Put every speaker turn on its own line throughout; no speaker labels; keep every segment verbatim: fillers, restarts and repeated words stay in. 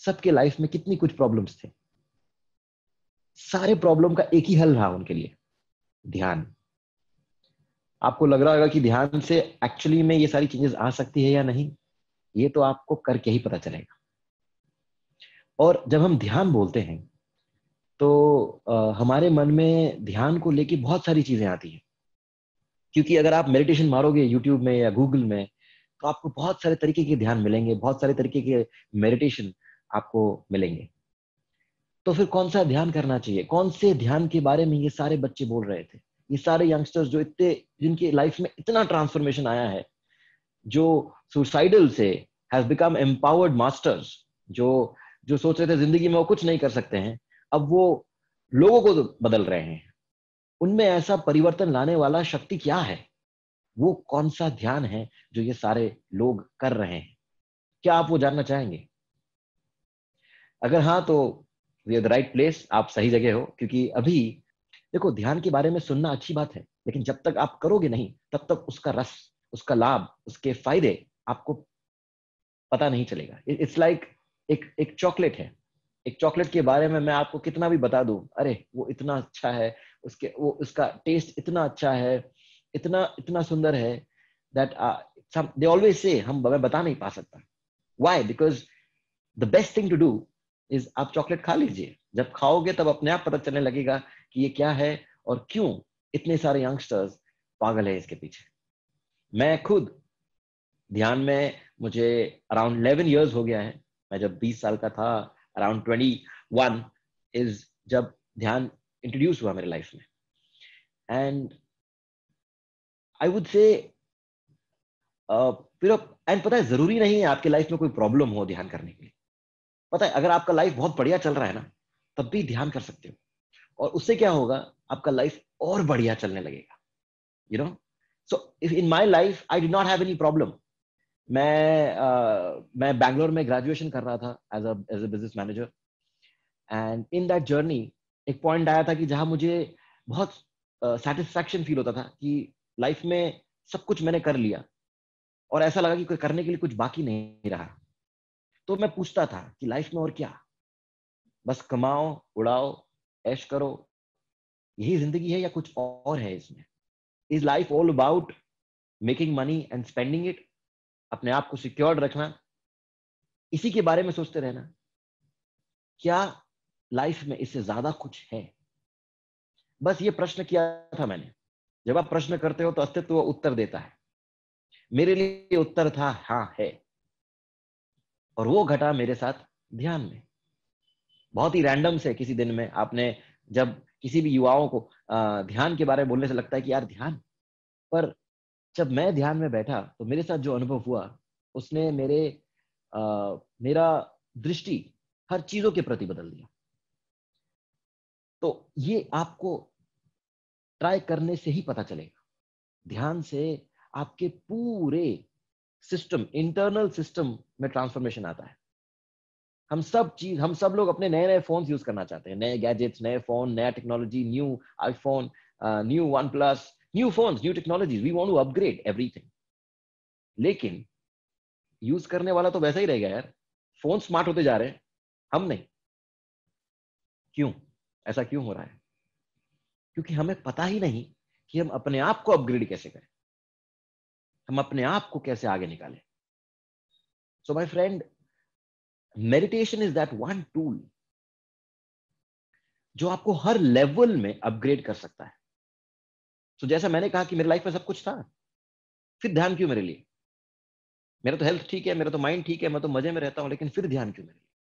सबके लाइफ में कितनी कुछ प्रॉब्लम्स थे, सारे प्रॉब्लम का एक ही हल रहा उनके लिए, ध्यान। आपको लग रहा होगा कि ध्यान से एक्चुअली में ये सारी चीजें आ सकती है या नहीं, ये तो आपको करके ही पता चलेगा। और जब हम ध्यान बोलते हैं तो आ, हमारे मन में ध्यान को लेके बहुत सारी चीजें आती हैं, क्योंकि अगर आप मेडिटेशन मारोगे यूट्यूब में या गूगल में तो आपको बहुत सारे तरीके के ध्यान मिलेंगे, बहुत सारे तरीके के मेडिटेशन आपको मिलेंगे। तो फिर कौन सा ध्यान करना चाहिए? कौन से ध्यान के बारे में ये सारे बच्चे बोल रहे थे, ये सारे यंगस्टर्स जो इतने, जिनकी लाइफ में इतना ट्रांसफॉर्मेशन आया है, जो सुसाइडल से हैज बिकम एम्पावर्ड मास्टर्स, जो जो सोच रहे थे जिंदगी में वो कुछ नहीं कर सकते हैं, अब वो लोगों को बदल रहे हैं। उनमें ऐसा परिवर्तन लाने वाला शक्ति क्या है? वो कौन सा ध्यान है जो ये सारे लोग कर रहे हैं? क्या आप वो जानना चाहेंगे? अगर हाँ तो we are the right place, आप सही जगह हो। क्योंकि अभी देखो, ध्यान के बारे में सुनना अच्छी बात है, लेकिन जब तक आप करोगे नहीं तब तक उसका रस, उसका लाभ, उसके फायदे आपको पता नहीं चलेगा। इट्स लाइक like एक एक चॉकलेट है, एक चॉकलेट के बारे में मैं आपको कितना भी बता दूं, अरे वो इतना अच्छा है, उसके वो उसका टेस्ट इतना अच्छा है, इतना इतना सुंदर है, दैट दे ऑलवेज से हम मैं बता नहीं पा सकता। Why? Because the best thing to do is आप चॉकलेट खा लीजिए। जब खाओगे तब अपने आप पता चलने लगेगा कि ये क्या है और क्यों इतने सारे यंगस्टर्स पागल है इसके पीछे। मैं खुद ध्यान में, मुझे अराउंड इलेवन इयर्स हो गया है। मैं जब बीस साल का था, अराउंड ट्वेंटी वन इज जब ध्यान इंट्रोड्यूस हुआ मेरे लाइफ में। एंड आई वुड से फिर एंड पता है, जरूरी नहीं है आपके लाइफ में कोई प्रॉब्लम हो ध्यान करने के लिए। पता है, अगर आपका लाइफ बहुत बढ़िया चल रहा है ना, तब भी ध्यान कर सकते हो, और उससे क्या होगा, आपका लाइफ और बढ़िया चलने लगेगा, you know. So if in my life I did not have any problem. मैं uh, मैं बैंगलोर में ग्रेजुएशन कर रहा था as a as a business manager, and in that journey एक पॉइंट आया था कि जहां मुझे बहुत सेटिस्फैक्शन uh, फील होता था कि लाइफ में सब कुछ मैंने कर लिया, और ऐसा लगा कि कोई करने के लिए कुछ बाकी नहीं रहा। तो मैं पूछता था कि लाइफ में और क्या, बस कमाओ, उड़ाओ, ऐश करो, यही जिंदगी है या कुछ और है इसमें? Is life all about making money and spending it, अपने आप को सिक्योर्ड रखना, इसी के बारे में सोचते रहना? क्या लाइफ में इससे ज्यादा कुछ है? बस ये प्रश्न किया था मैंने। जब आप प्रश्न करते हो तो अस्तित्व उत्तर देता है। मेरे लिए उत्तर था हाँ है, और वो घटा मेरे साथ ध्यान में। बहुत ही रैंडम से किसी दिन में आपने, जब किसी भी युवाओं को अ, ध्यान के बारे में बोलने से लगता है कि यार ध्यान, पर जब मैं ध्यान में बैठा तो मेरे साथ जो अनुभव हुआ, उसने मेरे आ, मेरा दृष्टि हर चीजों के प्रति बदल दिया। तो ये आपको ट्राई करने से ही पता चलेगा। ध्यान से आपके पूरे सिस्टम, इंटरनल सिस्टम में ट्रांसफॉर्मेशन आता है। हम सब चीज हम सब लोग अपने नए नए फोन यूज करना चाहते हैं, नए गैजेट्स, नए फोन, नया technology, new iPhone, new OnePlus, new phones, new technologies, we want to upgrade everything. लेकिन यूज करने वाला तो वैसा ही रहेगा यार। फोन स्मार्ट होते जा रहे हैं, हम नहीं। क्यों? ऐसा क्यों हो रहा है? क्योंकि हमें पता ही नहीं कि हम अपने आप को अपग्रेड कैसे करें, हम अपने आप को कैसे आगे निकालें। So my friend, meditation is that one tool जो आपको हर लेवल में अपग्रेड कर सकता है। तो so, जैसा मैंने कहा कि मेरे लाइफ में सब कुछ था, फिर ध्यान क्यों मेरे लिए? मेरा तो हेल्थ ठीक है, मेरा तो माइंड ठीक है, मैं तो मजे में रहता हूं, लेकिन फिर ध्यान क्यों मेरे लिए?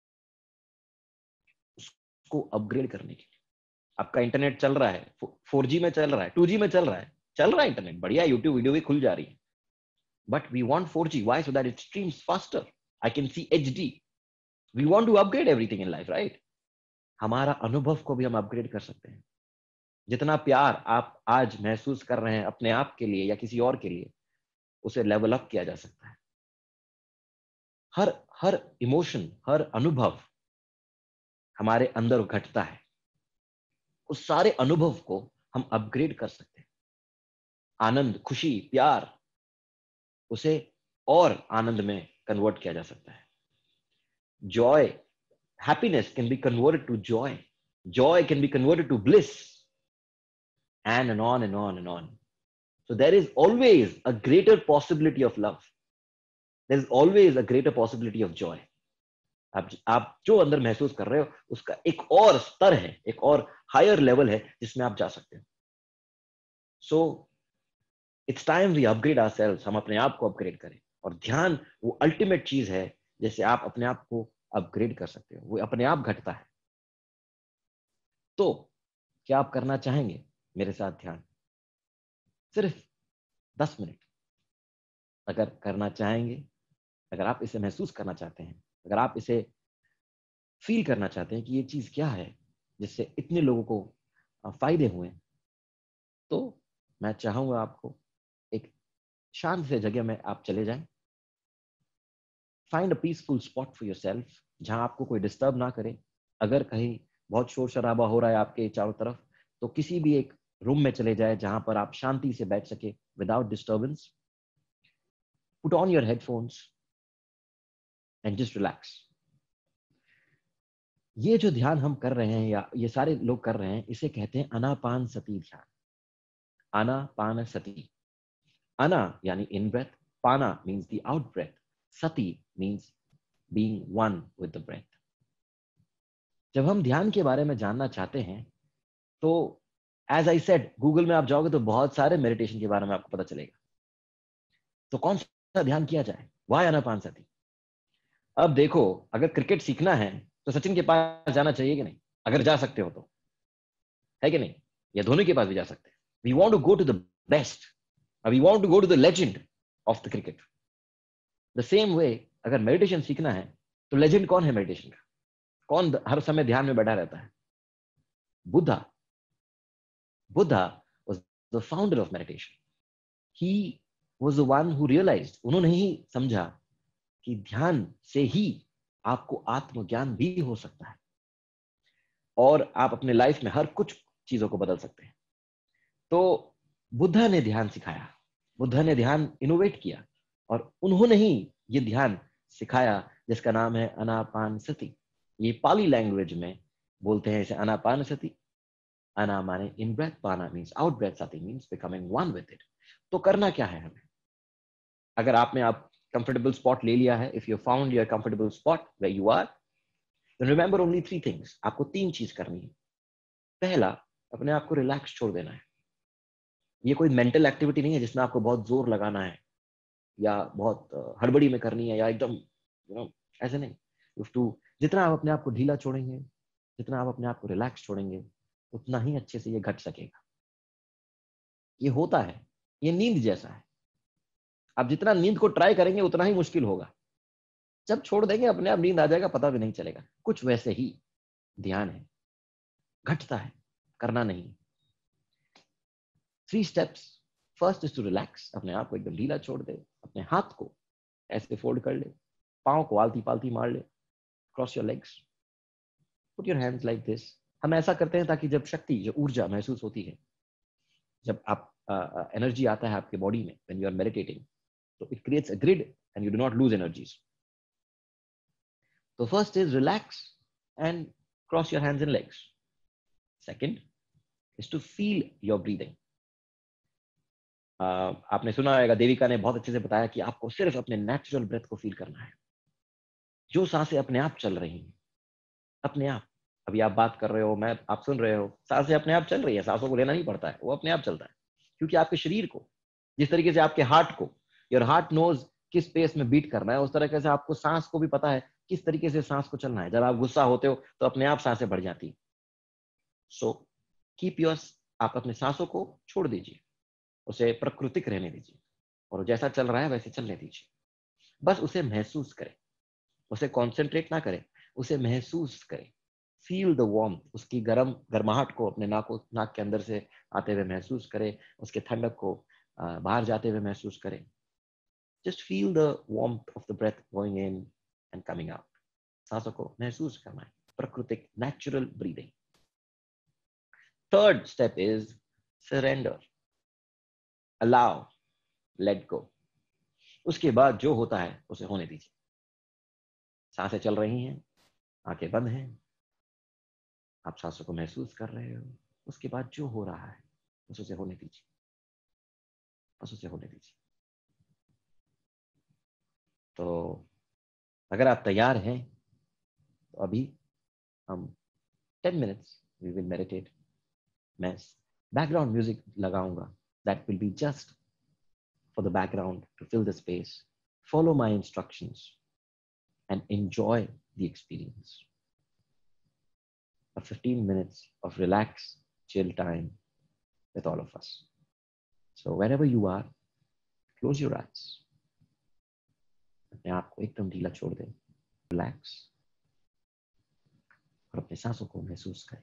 उसको अपग्रेड करने के लिए। आपका इंटरनेट चल रहा है, फोर जी में चल रहा है, टू जी में चल रहा है, चल रहा है इंटरनेट बढ़िया, यूट्यूब वीडियो भी खुल जा रही है, but we want four G, why? So that it streams faster, I can see H D. We want to upgrade everything in life, right? हमारा अनुभव को भी हम अपग्रेड कर सकते हैं। जितना प्यार आप आज महसूस कर रहे हैं अपने आप के लिए या किसी और के लिए, उसे लेवल अप किया जा सकता है। हर हर इमोशन, हर अनुभव हमारे अंदर घटता है, उस सारे अनुभव को हम अपग्रेड कर सकते हैं। आनंद, खुशी, प्यार, उसे और आनंद में कन्वर्ट किया जा सकता है। Joy, happiness can be converted to joy. Joy can be converted to bliss, and, and on and on and on. So there is always a greater possibility of love. There is always a greater possibility of joy. आप आप जो अंदर महसूस कर रहे हो उसका एक और स्तर है, एक और हायर लेवल है जिसमें आप जा सकते हो. So it's time we upgrade ourselves. हम अपने आप को अपग्रेड करें. और ध्यान वो अल्टीमेट चीज है जैसे आप अपने आप को अपग्रेड कर सकते हो. वो अपने आप घटता है. तो क्या आप करना चाहेंगे मेरे साथ ध्यान? सिर्फ दस मिनट अगर करना चाहेंगे, अगर आप इसे महसूस करना चाहते हैं, अगर आप इसे फील करना चाहते हैं कि ये चीज क्या है जिससे इतने लोगों को फायदे हुए, तो मैं चाहूंगा आपको एक शांत से जगह में आप चले जाएं. Find a peaceful spot for yourself, जहां आपको कोई डिस्टर्ब ना करे. अगर कहीं बहुत शोर शराबा हो रहा है आपके चारों तरफ, तो किसी भी एक रूम में चले जाए जहां पर आप शांति से बैठ सके without disturbance. Put on your headphones and just relax. ये जो ध्यान हम कर रहे हैं या ये सारे लोग कर रहे हैं, इसे कहते हैं आनापान सती ध्यान. आनापान सती. आना यानी इन ब्रेथ, पाना मीन्स द आउट ब्रेथ, सती means being one with the breath. जब हम ध्यान के बारे में जानना चाहते हैं तो एज आई सेड, गूगल में आप जाओगे तो बहुत सारे मेडिटेशन के बारे में आपको पता चलेगा. तो कौन सा ध्यान किया जाए? वाय आनापान सती. अब देखो, अगर क्रिकेट सीखना है तो सचिन के पास जाना चाहिए कि नहीं? अगर जा सकते हो तो, है कि नहीं? या धोनी के पास भी जा सकते हैं. We want to go to the best, we want to go to the legend of the cricket. The same way, अगर मेडिटेशन सीखना है तो लेजेंड कौन है मेडिटेशन का? कौन हर समय ध्यान में बैठा रहता है? Buddha. Buddha was the founder of meditation. He was the one who realized, उन्होंने ही समझा कि ध्यान से ही आपको आत्मज्ञान भी हो सकता है और आप अपने लाइफ में हर कुछ चीजों को बदल सकते हैं. तो बुद्धा ने ध्यान सिखाया, बुद्धा ने ध्यान इनोवेट किया और उन्होंने ही ये ध्यान सिखाया जिसका नाम है आनापान सती. ये पाली लैंग्वेज में बोलते हैं इसे आनापान सती. आना माने इन ब्रेथ, पाना मीन्स आउट ब्रेथ, सती means becoming one with it. तो करना क्या है हमें? अगर आपने आप कंफर्टेबल स्पॉट ले लिया है, if you found your comfortable spot where you are, then remember only three things. आपको तीन चीज करनी है. पहला, अपने आप को रिलैक्स छोड़ देना है. ये कोई मेंटल एक्टिविटी नहीं है जिसमें आपको बहुत जोर लगाना है या बहुत हड़बड़ी में करनी है या एकदम यू नो ऐसे नहीं. टू जितना आप अपने आप को ढीला छोड़ेंगे, जितना आप अपने आप को रिलैक्स छोड़ेंगे, उतना ही अच्छे से ये घट सकेगा. ये होता है, ये नींद जैसा है. आप जितना नींद को ट्राई करेंगे उतना ही मुश्किल होगा. जब छोड़ देंगे अपने आप नींद आ जाएगा, पता भी नहीं चलेगा. कुछ वैसे ही ध्यान है, घटता है, करना नहीं. Three steps. First is to relax. अपने आप को एकदम ढीला छोड़ दे. अपने हाथ को ऐसे फोल्ड कर ले, पाँव को आलती पालती मार ले. Cross your legs, put your hands like this. हम ऐसा करते हैं ताकि जब शक्ति, जो ऊर्जा महसूस होती है, जब आप एनर्जी uh, आता है आपके बॉडी में व्हेन यू आर मेडिटेटिंग, तो it creates a grid and you do not lose energies. तो first is relax and cross your hands and legs. Second is to feel your breathing. आपने सुना होगा, देविका ने बहुत अच्छे से बताया कि आपको सिर्फ अपने नेचुरल ब्रेथ को फील करना है. जो सांसें अपने आप चल रही हैं, अपने आप. अभी आप बात कर रहे हो, मैं आप सुन रहे हो, सांसें अपने आप चल रही है. सांसों को लेना नहीं पड़ता है, वो अपने आप चलता है. क्योंकि आपके शरीर को, जिस तरीके से आपके हार्ट को, योर हार्ट नोज किस पेस में बीट करना है, उस तरीके से आपको सांस को भी पता है किस तरीके से सांस को चलना है. जब आप गुस्सा होते हो तो अपने आप सांसें बढ़ जाती है. सो कीप योर, आप अपने सांसों को छोड़ दीजिए, उसे प्राकृतिक रहने दीजिए और जैसा चल रहा है वैसे चलने दीजिए. बस उसे महसूस करें, उसे कॉन्सेंट्रेट ना करें, उसे महसूस करें. Feel the warmth. उसकी गर्म गर्माहट को अपने नाक नाक के अंदर से आते हुए महसूस करें. उसके ठंडक को बाहर जाते हुए महसूस करें. Just feel the warmth of the breath going in and coming out. सांसों को महसूस करना है, प्राकृतिक natural breathing. Third step is surrender. Allow, let go. उसके बाद जो होता है उसे होने दीजिए. सांसें चल रही हैं, आंखें बंद हैं, आप सांसों को महसूस कर रहे हो। उसके बाद जो हो रहा है बस उसे होने दीजिए, बस उसे होने दीजिए। तो अगर आप तैयार हैं तो अभी हम ten minutes we will meditate. मैं बैकग्राउंड म्यूजिक लगाऊंगा, that will be just for the background to fill the space. Follow my instructions and enjoy the experience. A fifteen minutes of relaxed, chill time with all of us. So wherever you are, close your eyes. अपने आप को एकदम ढीला छोड़ दें, relax, और अपने सांसों को महसूस करें।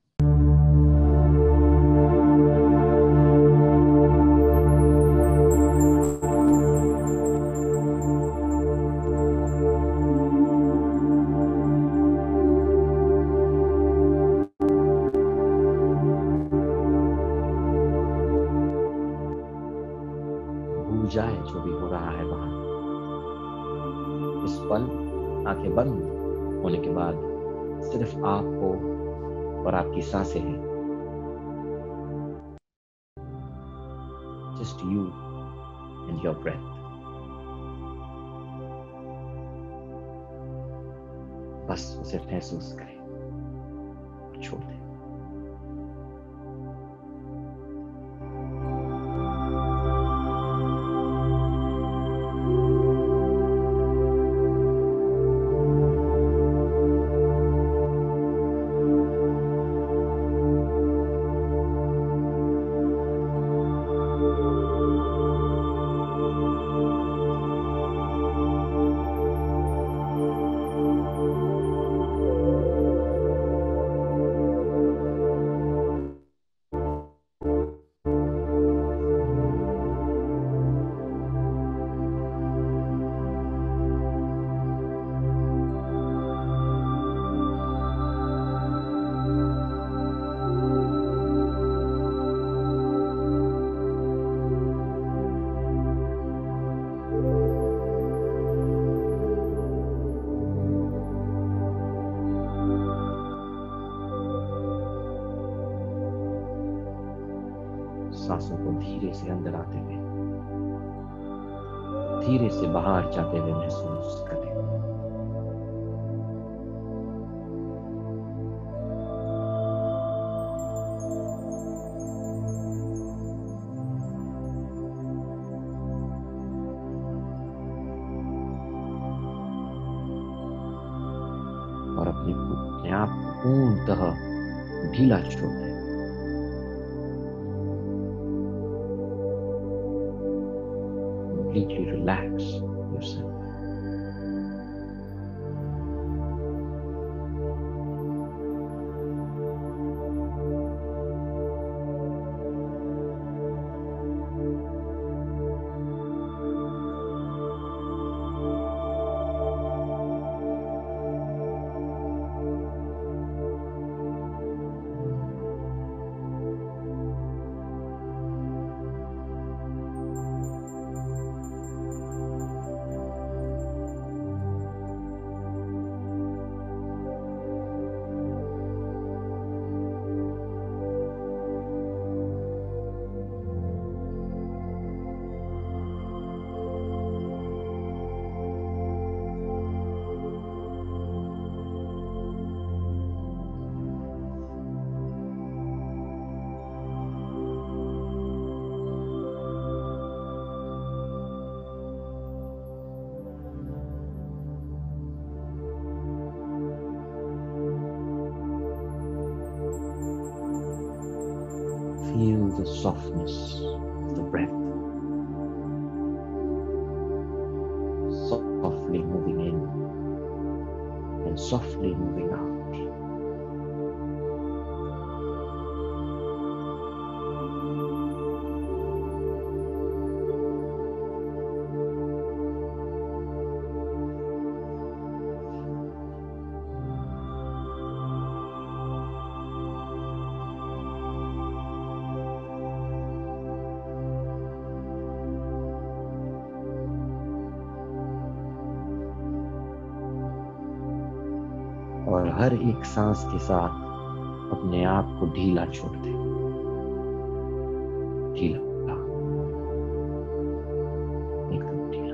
भूल जाए जो भी हो रहा है वहां। इस पल आंखें बंद होने के बाद सिर्फ आप हो और आपकी सांसें हैं। Just you and your breath. बस उसे महसूस करें और छोड़ दें। सांसों को धीरे से अंदर आते हुए, धीरे से बाहर जाते हुए महसूस करें। और अपने अपने आप को पूर्णतः ढीला छोड़ दें। Completely relax yourself. Feel the softness of the breath, softly moving in and softly moving out. और हर एक सांस के साथ अपने आप को ढीला छोड़ दे। ढीला, एकदम ढीला।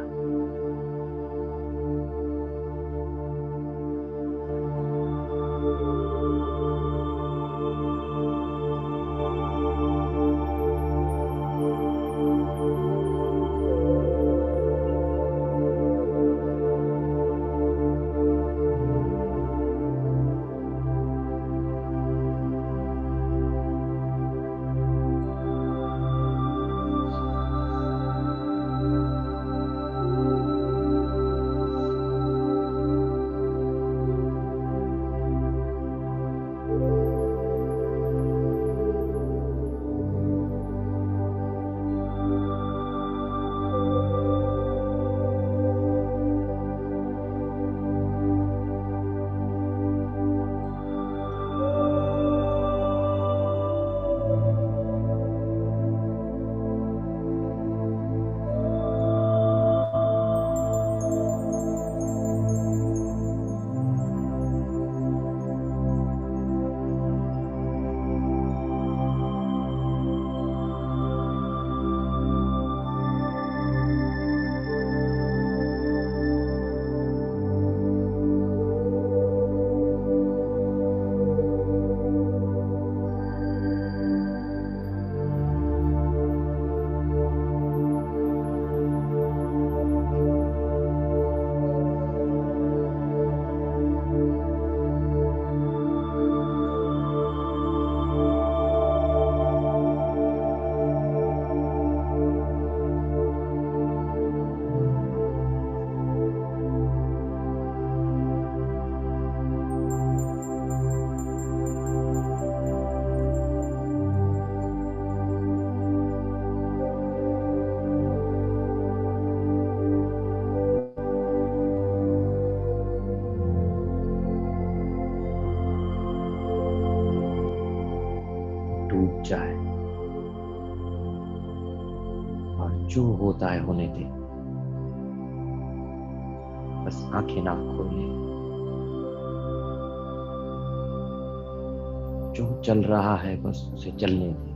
डूब जाए और जो होता है होने दे। बस आंखें ना खोले। जो चल रहा है बस उसे चलने दे।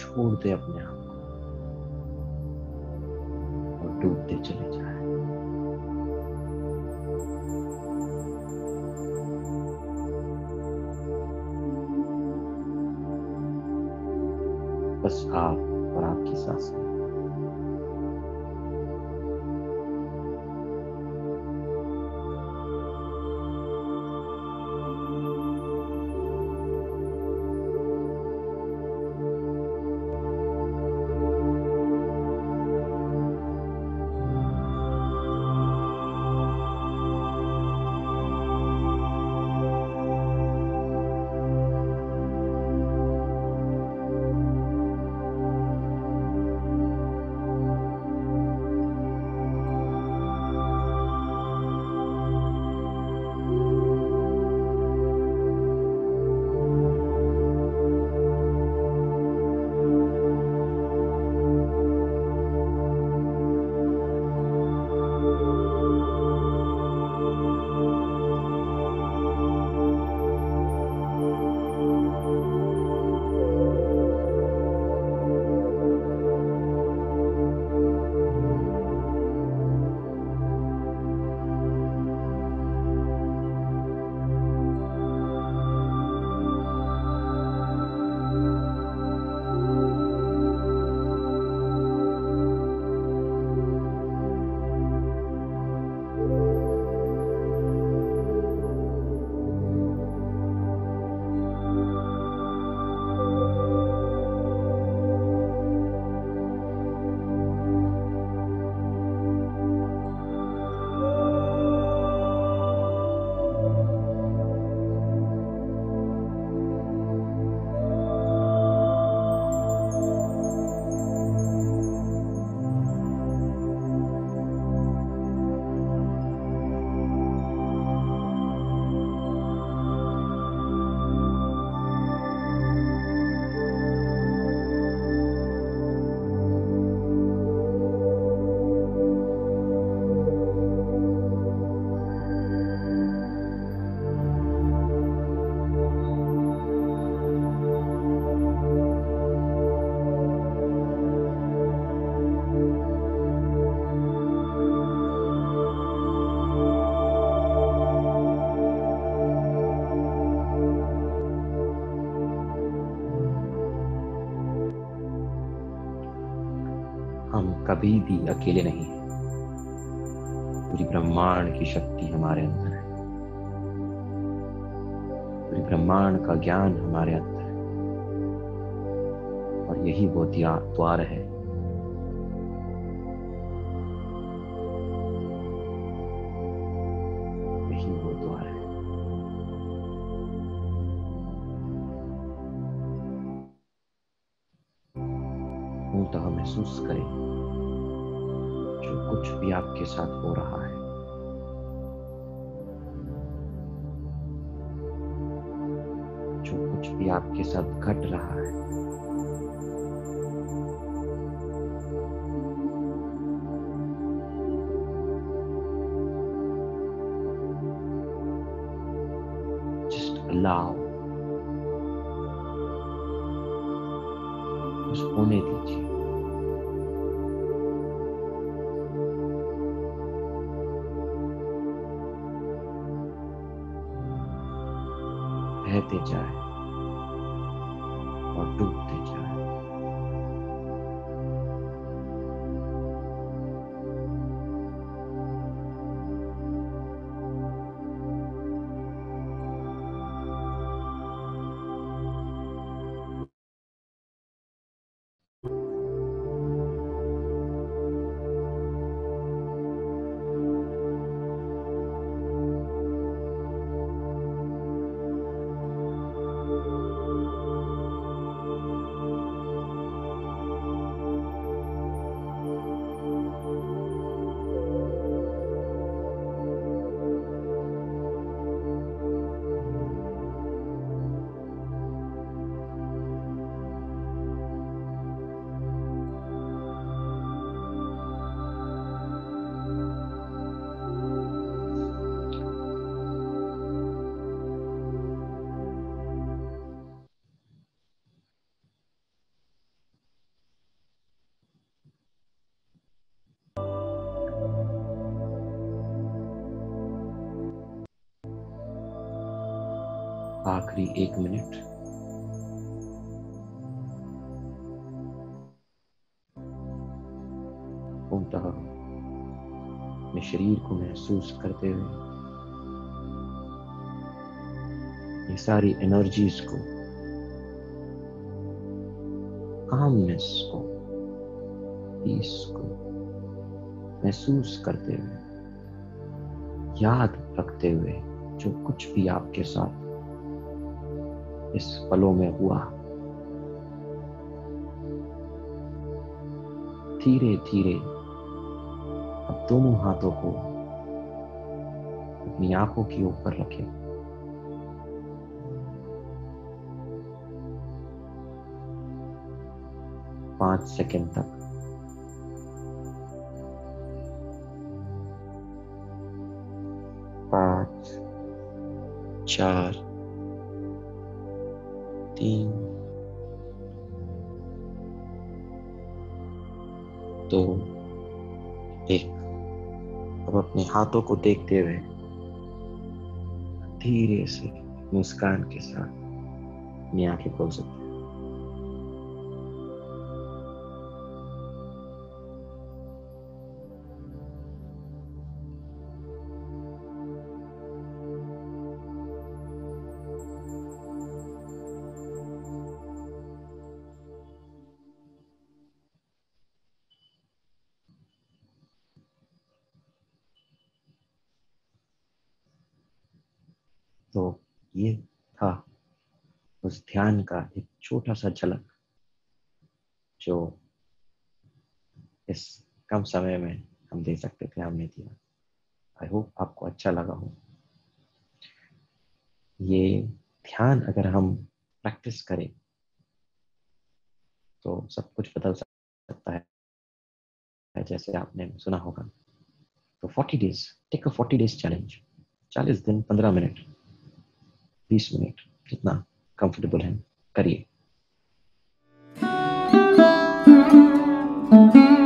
छोड़ दे अपने आप को और डूबते चले जाए। बस आप और आपकी सांसें। हम कभी भी अकेले नहीं हैं। पूरी ब्रह्मांड की शक्ति हमारे अंदर है। पूरी ब्रह्मांड का ज्ञान हमारे अंदर है और यही वो द्वार है यही वो द्वार है। मूलतः महसूस करें जो कुछ भी आपके साथ हो रहा है, जो कुछ भी आपके साथ घट रहा है, just allow, बस होने दीजिए। बहते जाए और डूबते जाए। आखिरी एक मिनट पूर्णतः अपने शरीर को महसूस करते हुए ये सारी एनर्जीज को, कामनेस को, पीस को महसूस करते हुए, याद रखते हुए जो कुछ भी आपके साथ इस पलों में हुआ, धीरे धीरे अब दोनों हाथों को अपनी आंखों के ऊपर रखें। पांच सेकंड तक पांच, चार, तीन, दो, एक। अब अपने हाथों को देखते हुए धीरे से मुस्कान के साथ अपनी आंखें खोल सकते हैं। तो ये था उस ध्यान का एक छोटा सा झलक जो इस कम समय में हम दे सकते थे, हमने दिया। आई होप आपको अच्छा लगा हो। ये ध्यान अगर हम प्रैक्टिस करें तो सब कुछ बदल सकता है, जैसे आपने सुना होगा। तो forty days, take a forty days challenge. चालीस दिन, पंद्रह मिनट, बीस मिनट, जितना कंफर्टेबल है करिए।